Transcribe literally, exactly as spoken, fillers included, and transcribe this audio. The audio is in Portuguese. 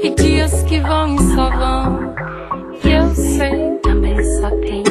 e dias que vão e só vão, que eu sei também só tem